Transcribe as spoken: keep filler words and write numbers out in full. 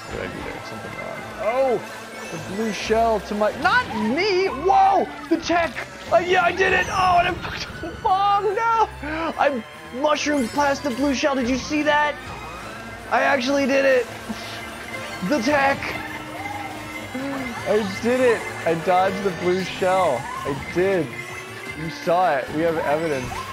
What did I do there? Something wrong. Oh! The blue shell to my... Not me! Whoa! The tech! Uh, yeah, I did it! Oh, and I fucked up the bomb! No! I mushroomed past the blue shell. Did you see that? I actually did it! The tech! I did it! I dodged the blue shell. I did. You saw it. We have evidence.